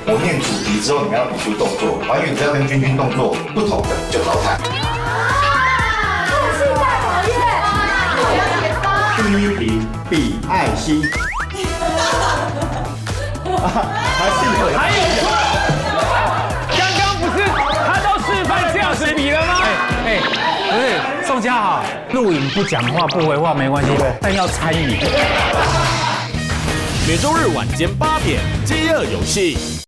我念主题之后，你们要比出动作，还原只要跟君君动作不同的就淘汰。 是大考验。 第一题比爱心。 还有错？刚刚不是他都示范这样子比了吗？不是，宋家豪，录影不讲话不回话没关系，但要参与。 每周日晚间8点，饥饿游戏。